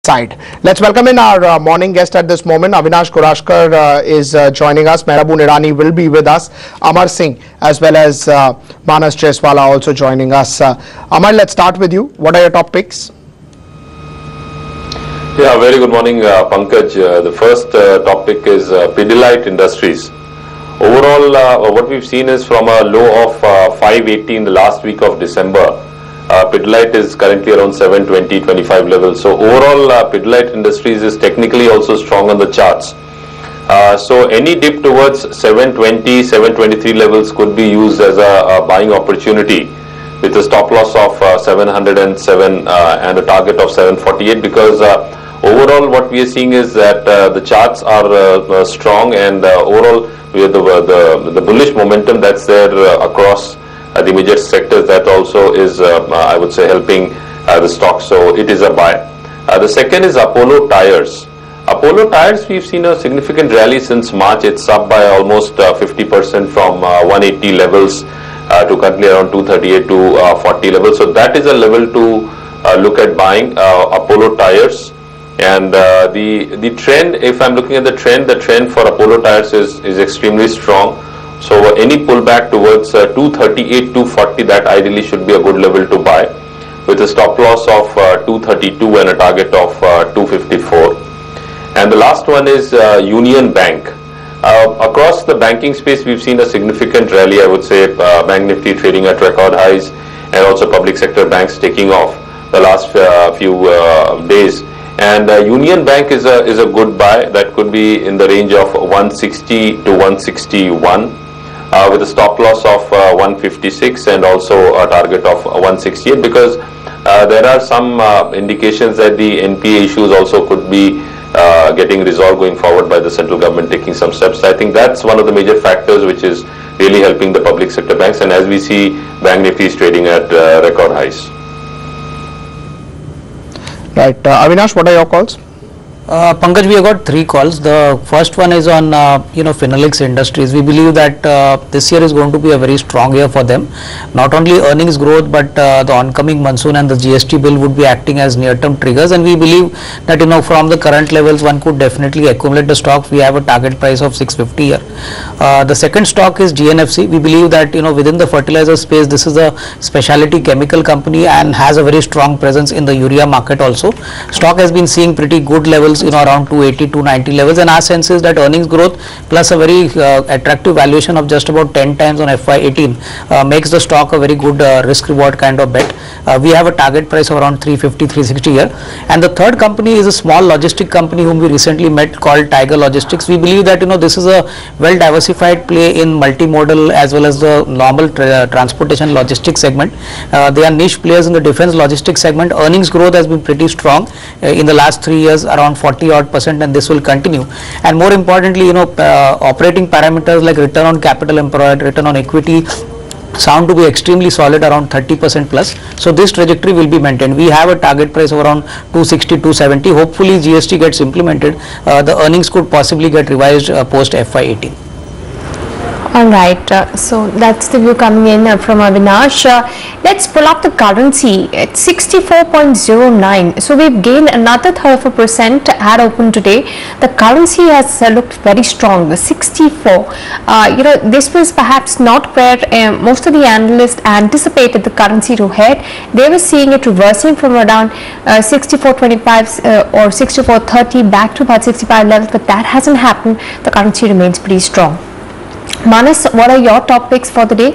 side. Let's welcome in our morning guest at this moment. Avinash Kurashkar is joining us. Mehrabun Irani will be with us. Amar Singh as well as Manas Jaiswala also joining us. Amar, let's start with you. What are your top picks? Yeah, very good morning, Pankaj. The first topic is Pidilite Industries. Overall, what we've seen is from a low of 580 in the last week of December. Pidilite is currently around 720-25 levels. So overall, Pidilite Industries is technically also strong on the charts. So any dip towards 720, 723 levels could be used as a buying opportunity with a stop loss of 707 and a target of 748, because overall what we are seeing is that the charts are strong, and overall we have the bullish momentum that's there across the major sectors. That also is I would say helping the stock, so it is a buy. The second is Apollo Tyres. Apollo Tyres, we've seen a significant rally since March. It's up by almost 50% from 180 levels to currently around 238 to 40 levels. So that is a level to look at buying Apollo Tyres. And the trend, if I'm looking at the trend for Apollo Tyres is extremely strong. So any pullback towards 238, 240, that ideally should be a good level to buy, with a stop loss of 232 and a target of 254. And the last one is Union Bank. Across the banking space, we've seen a significant rally. I would say Bank Nifty trading at record highs, and also public sector banks taking off the last few days. And Union Bank is a good buy. That could be in the range of 160 to 161, with a stop loss of 156 and also a target of 168, because there are some indications that the NPA issues also could be getting resolved going forward by the central government taking some steps. I think that's one of the major factors which is really helping the public sector banks, and as we see, Bank Nifty is trading at record highs. Right, Avinash, what are your calls? Pankaj, we have got three calls. The first one is on Finolex Industries. We believe that this year is going to be a very strong year for them. Not only earnings growth, but the oncoming monsoon and the GST bill would be acting as near-term triggers. And we believe that from the current levels, one could definitely accumulate the stock. We have a target price of 650 here. The second stock is GNFC. We believe that within the fertilizer space, this is a specialty chemical company and has a very strong presence in the urea market also. Stock has been seeing pretty good levels around 280 290 levels, and our sense is that earnings growth plus a very attractive valuation of just about 10 times on FY18 makes the stock a very good risk reward kind of bet. We have a target price of around 350 360 here. And the third company is a small logistic company whom we recently met called Tiger Logistics. We believe that this is a well diversified play in multimodal as well as the normal transportation logistics segment. They are niche players in the defense logistics segment. Earnings growth has been pretty strong in the last 3 years, around 40% and this will continue. And more importantly, operating parameters like return on capital employed, return on equity sound to be extremely solid, around 30% plus. So this trajectory will be maintained. We have a target price of around 260 270. Hopefully GST gets implemented. The earnings could possibly get revised post FY18. All right, so that's the view coming in from Avinash. Let's pull up the currency at 64.09. So we've gained another 34% at open today. The currency has looked very strong, the 64. This was perhaps not where most of the analysts anticipated the currency to head. They were seeing it reversing from around 64.25 or 64.30 back to about 65 levels, but that hasn't happened. The currency remains pretty strong. Manas, what are your top picks for the day?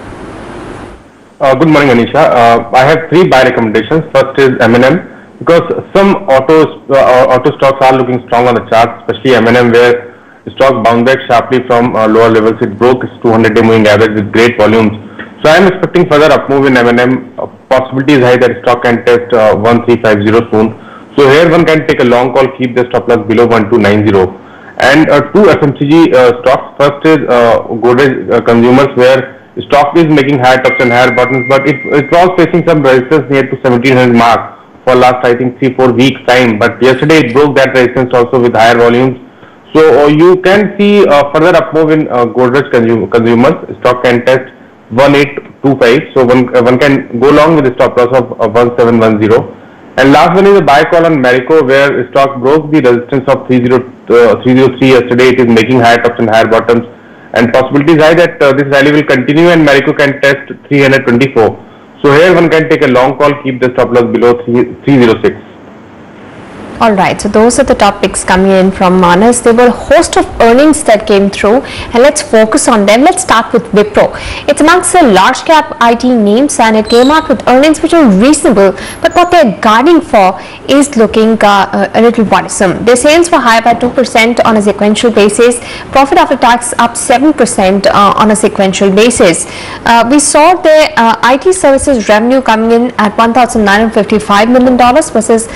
Good morning, Anisha. I have three buy recommendations. First is M&M, because some auto stocks are looking strong on the chart, especially M&M, where the stock bounced back sharply from lower levels. It broke its 200-day moving average with great volumes. So I am expecting further up move in M&M. Possibility is high that stock can test 1350 soon. So here one can take a long call, keep the stop loss below 1290. And two FMCG stocks. First is Godrej Consumers, where stock is making higher tops and higher bottoms, but it was facing some resistance near to 1700 mark for last I think 3-4 weeks time. But yesterday it broke that resistance also with higher volumes. So you can see further up move in Godrej Consumers. Stock can test 1825. So one can go along with the stop loss of 1710. And last one is a buy call on Marico, where stock broke the resistance of 303 yesterday. It is making higher tops and higher bottoms, and possibilities high that this rally will continue and Marico can test 324. So here one can take a long call, keep the stop loss below 306. Alright, so those are the topics coming in from Manas. There were a host of earnings that came through, and let's focus on them. Let's start with Wipro. It's amongst the large cap IT names, and it came out with earnings which are reasonable, but what they're guiding for is looking a little worrisome. Their sales were higher by 2% on a sequential basis, profit after tax up 7% on a sequential basis. We saw their IT services revenue coming in at $1,955 million versus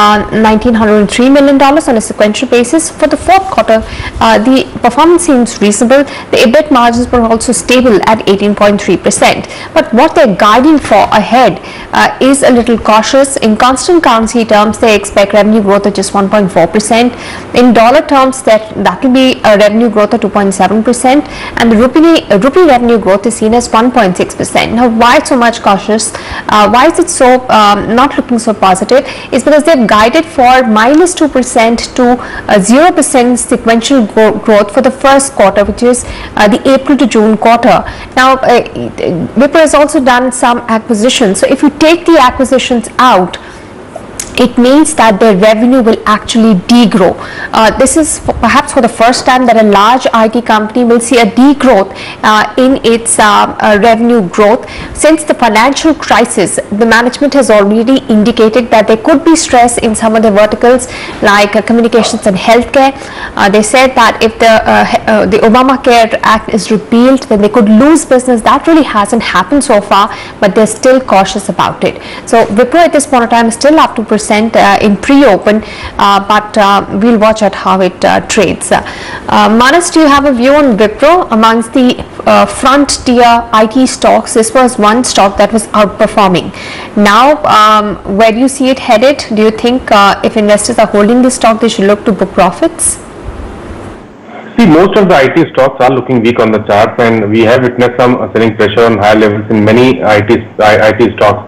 $1,903 million on a sequential basis. For the fourth quarter, the performance seems reasonable. The EBIT margins were also stable at 18.3%. But what they're guiding for ahead is a little cautious. In constant currency terms, they expect revenue growth of just 1.4%. In dollar terms, that will be a revenue growth of 2.7%, and the rupee revenue growth is seen as 1.6%. Now, why so much cautious? Why is it so not looking so positive? Is because they've guided for -2% to 0% sequential growth for the first quarter, which is the April to June quarter. Now, Wipro has also done some acquisitions. So if you take the acquisitions out, it means that their revenue will actually degrow. This is perhaps for the first time that a large IT company will see a degrowth in its revenue growth. Since the financial crisis, the management has already indicated that there could be stress in some of the verticals like communications and healthcare. They said that if the Obamacare Act is repealed, then they could lose business. That really hasn't happened so far, but they're still cautious about it. So Wipro at this point of time is still up 2% in pre-open, but we'll watch at how it trades. Manas, do you have a view on Wipro amongst the front tier IT stocks? This was one stock that was outperforming. Now, where do you see it headed? Do you think if investors are holding this stock, they should look to book profits? See, most of the IT stocks are looking weak on the charts, and we have witnessed some selling pressure on higher levels in many IT stocks.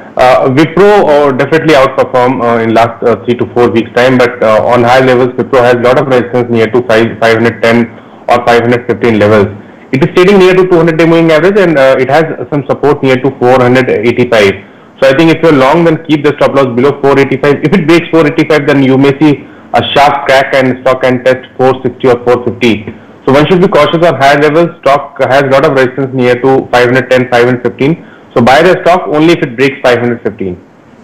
Wipro definitely outperform in last 3 to 4 weeks time, but on high levels, Wipro has lot of resistance near to 510 or 515 levels. It is trading near to 200-day moving average, and it has some support near to 485. So I think if you're long, then keep the stop loss below 485. If it breaks 485, then you may see a sharp crack and stock can test 460 or 450. So one should be cautious on higher levels. Stock has lot of resistance near to 510, 515. So buy the stock only if it breaks 515.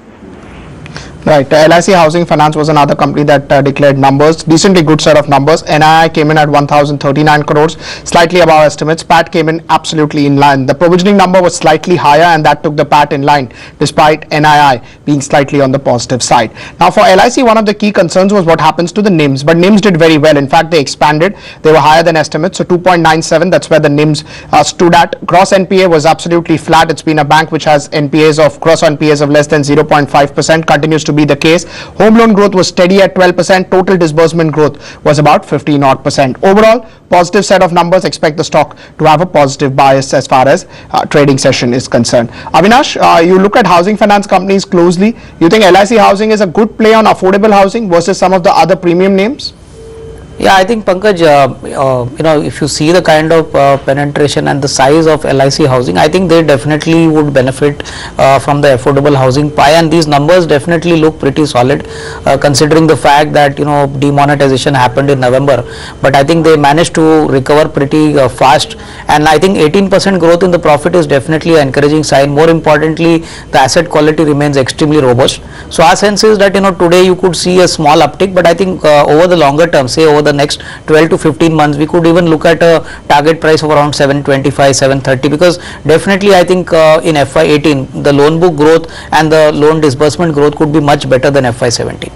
Right. LIC Housing Finance was another company that declared numbers, decently good set of numbers. NII came in at 1,039 crores, slightly above estimates. PAT came in absolutely in line. The provisioning number was slightly higher, and that took the PAT in line, despite NII being slightly on the positive side. Now, for LIC, one of the key concerns was what happens to the NIMs, but NIMs did very well. In fact, they expanded. They were higher than estimates, so 2.97. That's where the NIMs stood at. Gross NPA was absolutely flat. It's been a bank which has gross NPAs of less than 0.5%. Continues to be the case. Home loan growth was steady at 12%. Total disbursement growth was about 15%. Overall, positive set of numbers. Expect the stock to have a positive bias as far as trading session is concerned. Avinash, you look at housing finance companies closely. You think LIC Housing is a good play on affordable housing versus some of the other premium names? Yeah, I think Pankaj, if you see the kind of penetration and the size of LIC Housing, I think they definitely would benefit from the affordable housing pie, and these numbers definitely look pretty solid considering the fact that demonetization happened in November, but I think they managed to recover pretty fast, and I think 18% growth in the profit is definitely an encouraging sign. More importantly, the asset quality remains extremely robust. So our sense is that today you could see a small uptick, but I think over the longer term, say over the next 12 to 15 months, we could even look at a target price of around 725, 730, because definitely I think in FY18 the loan book growth and the loan disbursement growth could be much better than FY17.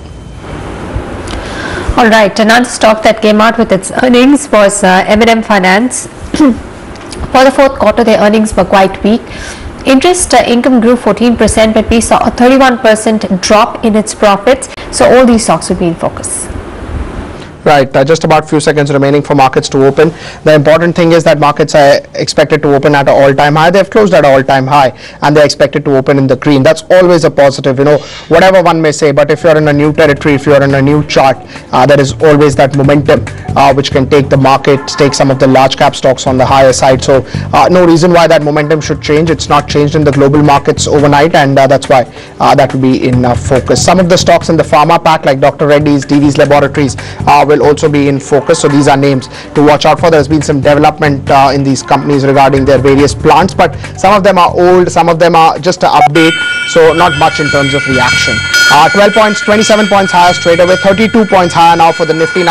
All right, another stock that came out with its earnings was M&M Finance. For the fourth quarter, their earnings were quite weak. Interest income grew 14%, but we saw a 31% drop in its profits. So all these stocks will be in focus. Right, just about few seconds remaining for markets to open. The important thing is that markets are expected to open at an all-time high. They've closed at an all-time high and they're expected to open in the green. That's always a positive, whatever one may say. But if you're in a new territory, if you're in a new chart, there is always that momentum which can take the market, take some of the large cap stocks on the higher side. So no reason why that momentum should change. It's not changed in the global markets overnight, and that's why that will be in focus. Some of the stocks in the pharma pack like Dr. Reddy's, Divi's Laboratories will also be in focus. So these are names to watch out for. There's been some development in these companies regarding their various plants, but some of them are old, some of them are just an update, so not much in terms of reaction. 12 points, 27 points higher straight away, 32 points higher now for the Nifty,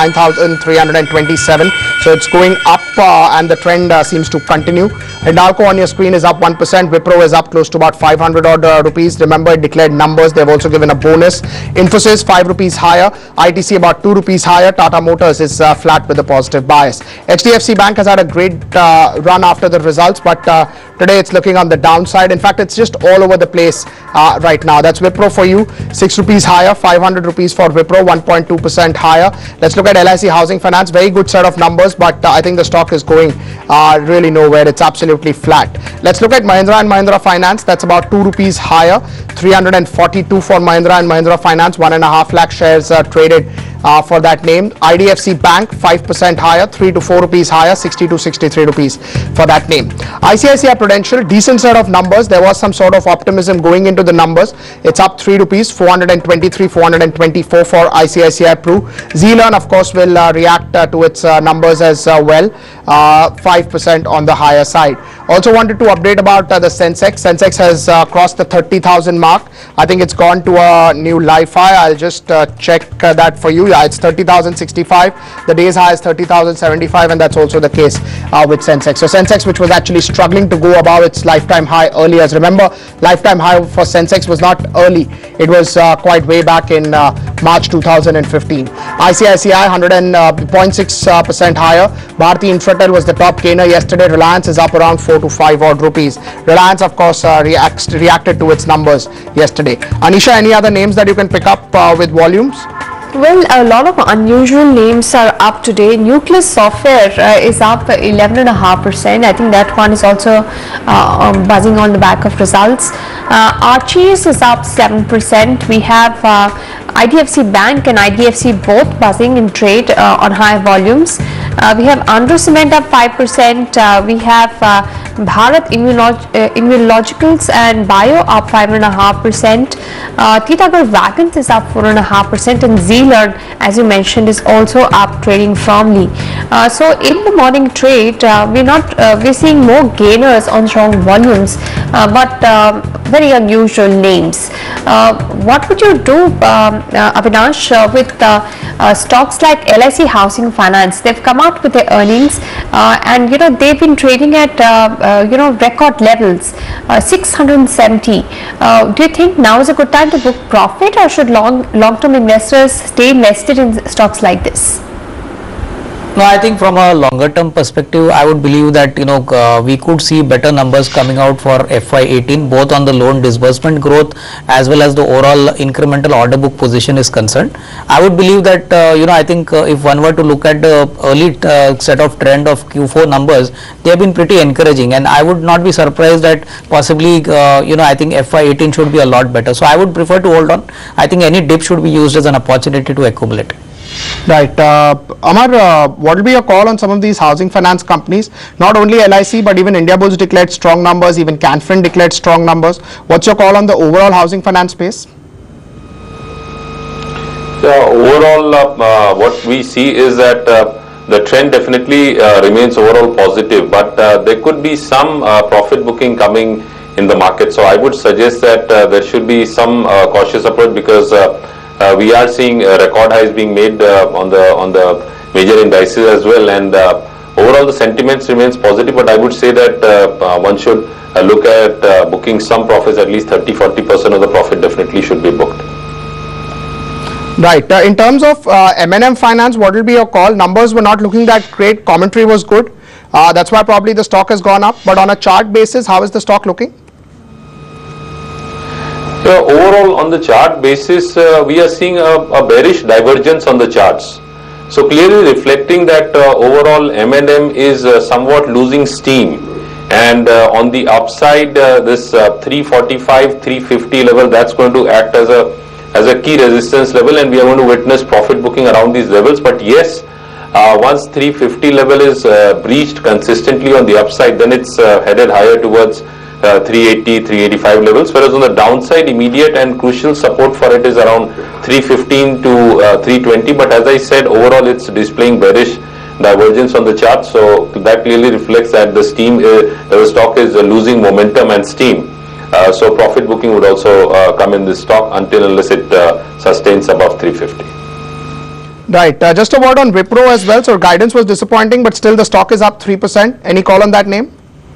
9,327. So it's going up and the trend seems to continue. Hindalco on your screen is up 1%. Wipro is up close to about 500 odd rupees. Remember, it declared numbers. They've also given a bonus. Infosys 5 rupees higher. ITC about 2 rupees higher. Tata Motors is flat with a positive bias. HDFC Bank has had a great run after the results, but today it's looking on the downside. In fact, it's just all over the place right now. That's Wipro for you, 6 rupees higher, 500 rupees for Wipro, 1.2% higher. Let's look at LIC Housing Finance. Very good set of numbers, but I think the stock is going really nowhere. It's absolutely flat. Let's look at Mahindra and Mahindra Finance. That's about 2 rupees higher, 342 for Mahindra and Mahindra Finance, 1.5 lakh shares traded for that name. IDFC Bank 5% higher, 3 to 4 rupees higher, 60 to 63 rupees for that name. ICICI Prudential, decent set of numbers. There was some sort of optimism going into the numbers. It's up 3 rupees, 423, 424 for ICICI Pru. Zealand, of course, will react to its numbers as well, 5% on the higher side. Also wanted to update about the Sensex. Sensex has crossed the 30,000 mark. I think it's gone to a new live high. I'll just check that for you. Yeah, it's 30,065. The day's high is 30,075, and that's also the case with Sensex. So Sensex, which was actually struggling to go above its lifetime high earlier. Remember, lifetime high for Sensex was not early. It was quite way back in March 2015. ICICI 100.6% higher. Bharti Infratel was the top gainer yesterday. Reliance is up around 4 to 5 odd rupees. Reliance, of course, reacted to its numbers yesterday. Anisha, any other names that you can pick up with volumes? Well, a lot of unusual names are up today. Nucleus Software is up 11.5%. I think that one is also buzzing on the back of results. Archie's is up 7%. We have IDFC Bank and IDFC both buzzing in trade on high volumes. We have Andhra Cement up 5%. We have Bharat Immunologicals and Bio up 5.5%. Titagarh Wagons is up 4.5%, and Zealand, as you mentioned, is also up, trading firmly. So in the morning trade, we're seeing more gainers on strong volumes, but very unusual names. What would you do, Avinash, with stocks like LIC Housing Finance? They've come out with their earnings, and they've been trading at record levels, 670. Do you think now is a good time to book profit, or should long-term investors stay invested in stocks like this? No, I think from a longer term perspective, I would believe that we could see better numbers coming out for FY18, both on the loan disbursement growth as well as the overall incremental order book position is concerned. I would believe that I think if one were to look at the early set of trend of Q4 numbers, they have been pretty encouraging, and I would not be surprised that possibly I think FY18 should be a lot better. So I would prefer to hold on. I think any dip should be used as an opportunity to accumulate. Right. Amar, what will be your call on some of these housing finance companies? Not only LIC, but even Indiabulls declared strong numbers, even Canfin declared strong numbers. What's your call on the overall housing finance space? Overall, what we see is that the trend definitely remains overall positive, but there could be some profit booking coming in the market. So I would suggest that there should be some cautious approach, because we are seeing record highs being made on the major indices as well, and overall the sentiments remains positive, but I would say that one should look at booking some profits. At least 30-40% of the profit definitely should be booked. Right. In terms of M&M Finance, what will be your call? Numbers were not looking that great. Commentary was good. That's why probably the stock has gone up. But on a chart basis, how is the stock looking? Overall, on the chart basis, we are seeing a bearish divergence on the charts. So clearly reflecting that overall M&M is somewhat losing steam. And on the upside, this 345, 350 level, that's going to act as a key resistance level, and we are going to witness profit booking around these levels. But yes, once 350 level is breached consistently on the upside, then it's headed higher towards 380, 385 levels, whereas on the downside, immediate and crucial support for it is around 315 to 320. But as I said, overall it's displaying bearish divergence on the chart, so that clearly reflects that the stock is losing momentum and steam. So profit booking would also come in this stock until unless it sustains above 350. Right. Just a word on Wipro as well. So guidance was disappointing, but still the stock is up 3%. Any call on that name?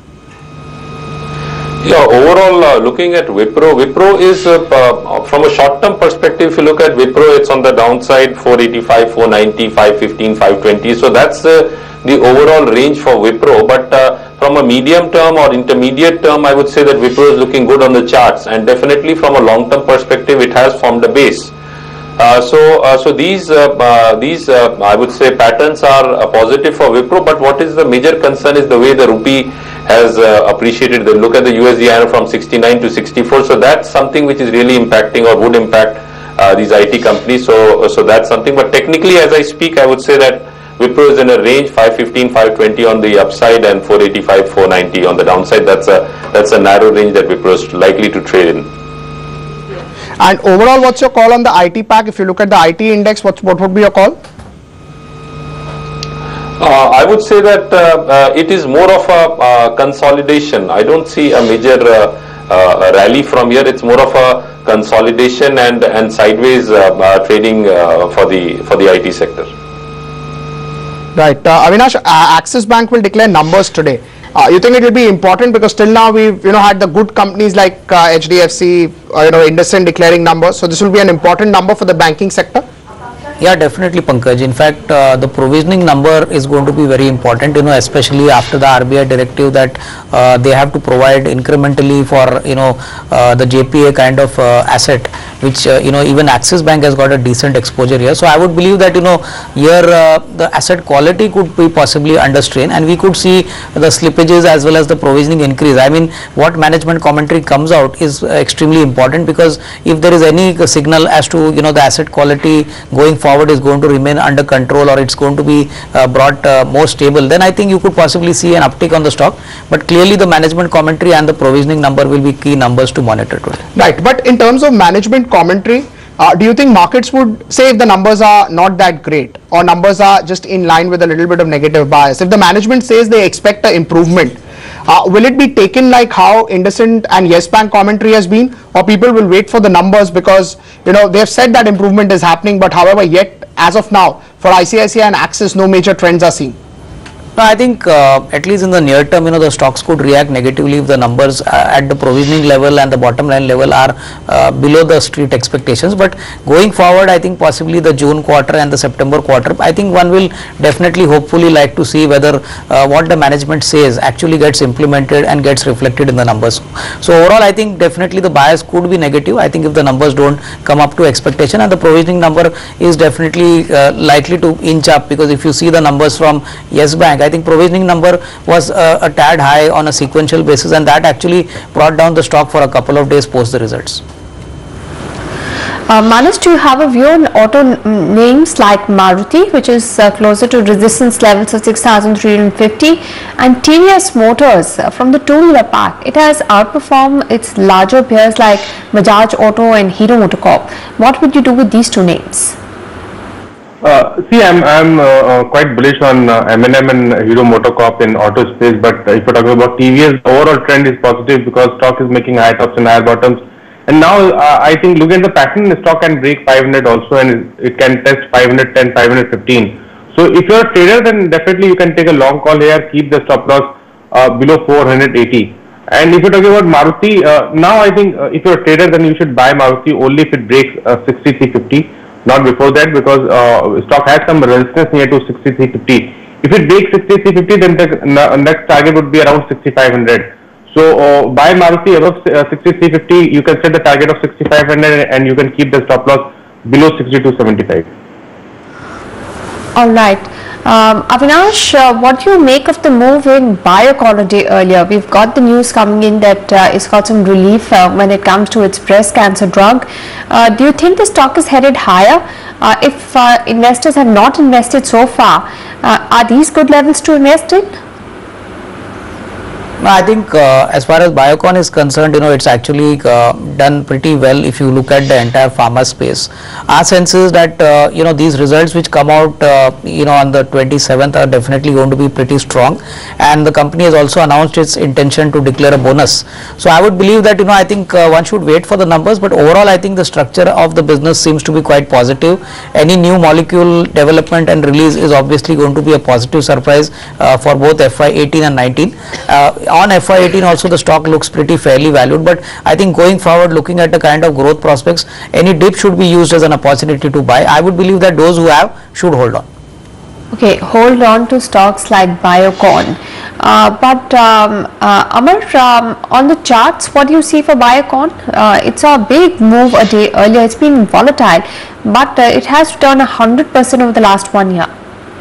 Yeah, overall looking at Wipro is from a short-term perspective, if you look at Wipro, it's on the downside, 485, 490, 515, 520. So that's the overall range for Wipro. But from a medium term or intermediate term, I would say that Wipro is looking good on the charts, and definitely from a long-term perspective, it has formed a base. So these I would say patterns are positive for Wipro, but what is the major concern is the way the rupee has appreciated. They look at the USD from 69 to 64, so that's something which is really impacting or would impact these IT companies. So that's something. But technically, as I speak, I would say that Wipro is in a range 515, 520 on the upside and 485, 490 on the downside. That's a narrow range that Wipro is likely to trade in. And overall, what's your call on the IT pack? If you look at the IT index, what would be your call? I would say that it is more of a consolidation. I don't see a major rally from here. It's more of a consolidation and sideways trading for the IT sector. Right. Avinash, Axis Bank will declare numbers today. You think it will be important because till now we've had the good companies like HDFC, IndusInd declaring numbers. So this will be an important number for the banking sector. Yeah, definitely, Pankaj. In fact, the provisioning number is going to be very important, especially after the RBI directive that they have to provide incrementally for, the JPA kind of asset, which, even Axis Bank has got a decent exposure here. So I would believe that, here the asset quality could be possibly under strain, and we could see the slippages as well as the provisioning increase. I mean, what management commentary comes out is extremely important, because if there is any signal as to, the asset quality going forward is going to remain under control, or it's going to be brought more stable, then I think you could possibly see an uptick on the stock. But clearly the management commentary and the provisioning number will be key numbers to monitor today. Right. But in terms of management commentary, do you think markets would say if the numbers are not that great or numbers are just in line with a little bit of negative bias? If the management says they expect an improvement, will it be taken like how IndusInd and Yes Bank commentary has been, or people will wait for the numbers because they have said that improvement is happening, but however yet as of now for ICICI and Axis no major trends are seen? No, I think at least in the near term, the stocks could react negatively if the numbers at the provisioning level and the bottom line level are below the street expectations. But going forward, I think possibly the June quarter and the September quarter, I think one will definitely hopefully like to see whether what the management says actually gets implemented and gets reflected in the numbers. So overall, I think definitely the bias could be negative. I think if the numbers don't come up to expectation, and the provisioning number is definitely likely to inch up, because if you see the numbers from Yes Bank, I think provisioning number was a tad high on a sequential basis, and that actually brought down the stock for a couple of days post the results. Manas, do you have a view on auto names like Maruti, which is closer to resistance levels of 6,350, and TVS Motors from the two-wheeler pack? It has outperformed its larger peers like Bajaj Auto and Hero MotoCorp. What would you do with these two names? See, I'm quite bullish on M&M and Hero MotoCorp in auto space, but if you're talking about TVS, the overall trend is positive because stock is making higher tops and higher bottoms. And now I think looking at the pattern, the stock can break 500 also, and it can test 510, 515. So if you're a trader, then definitely you can take a long call here, keep the stop loss below 480. And if you're talking about Maruti, now I think if you're a trader, then you should buy Maruti only if it breaks 6350. Not before that, because stock has some resistance near to 6350. If it breaks 6350, then the next target would be around 6500. So buy Maruti above 6350. You can set the target of 6500, and you can keep the stop loss below 6275. All right. Avinash, what do you make of the move in Biocon a day earlier? We've got the news coming in that it's got some relief when it comes to its breast cancer drug. Do you think the stock is headed higher? If investors have not invested so far, are these good levels to invest in? I think as far as Biocon is concerned, it's actually done pretty well if you look at the entire pharma space. Our sense is that, these results which come out, on the 27th are definitely going to be pretty strong, and the company has also announced its intention to declare a bonus. So I would believe that, I think one should wait for the numbers, but overall I think the structure of the business seems to be quite positive. Any new molecule development and release is obviously going to be a positive surprise for both FY18 and 19. On FY18 also the stock looks pretty fairly valued, but I think going forward, looking at the kind of growth prospects, any dip should be used as an opportunity to buy. I would believe that those who have should hold on. Okay, hold on to stocks like Biocon. But Amar, on the charts, what do you see for Biocon? It's a big move a day earlier. It's been volatile, but it has returned 100% over the last 1 year.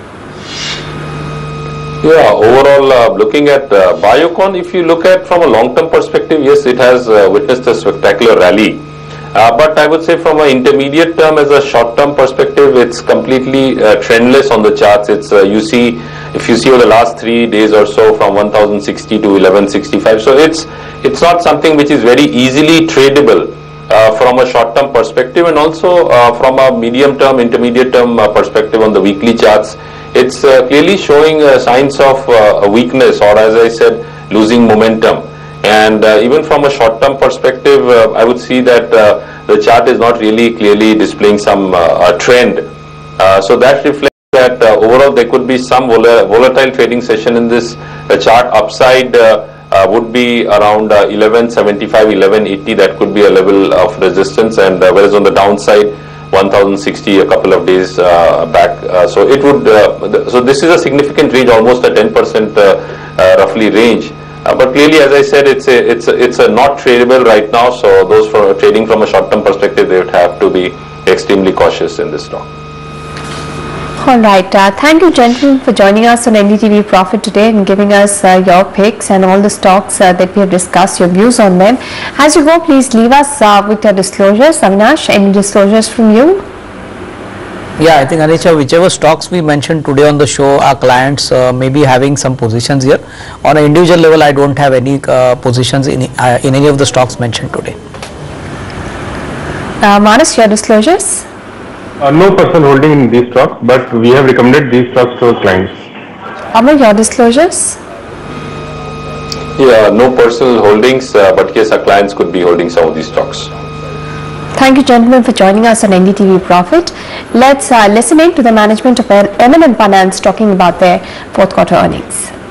Yeah, overall, looking at Biocon, if you look at from a long-term perspective, yes, it has witnessed a spectacular rally. But I would say from an intermediate term, as a short-term perspective, it's completely trendless on the charts. It's if you see over the last 3 days or so, from 1060 to 1165. So it's not something which is very easily tradable from a short-term perspective, and also from a medium-term, intermediate-term perspective on the weekly charts. It's clearly showing signs of a weakness, or as I said, losing momentum. And even from a short-term perspective, I would see that the chart is not really clearly displaying some trend. So that reflects that overall there could be some volatile trading session in this. The chart upside would be around 1175, 1180. That could be a level of resistance, and whereas on the downside, 1060 a couple of days back. So it would. So this is a significant range, almost a 10% roughly range. But clearly, as I said, it's a not tradable right now. So those for trading from a short-term perspective, they would have to be extremely cautious in this stock. All right. Thank you, gentlemen, for joining us on NDTV Profit today and giving us your picks and all the stocks that we have discussed, your views on them. As you go, please leave us with your disclosures. Avinash, any disclosures from you? Yeah, I think Anisha, whichever stocks we mentioned today on the show, our clients may be having some positions here. On an individual level, I don't have any positions in any of the stocks mentioned today. Manas, your disclosures? No person holding in these stocks, but we have recommended these stocks to our clients. Amar, your disclosures? Yeah, no personal holdings, but yes, our clients could be holding some of these stocks. Thank you, gentlemen, for joining us on NDTV Profit. Let's listen in to the management of M&M Finance talking about their fourth quarter earnings.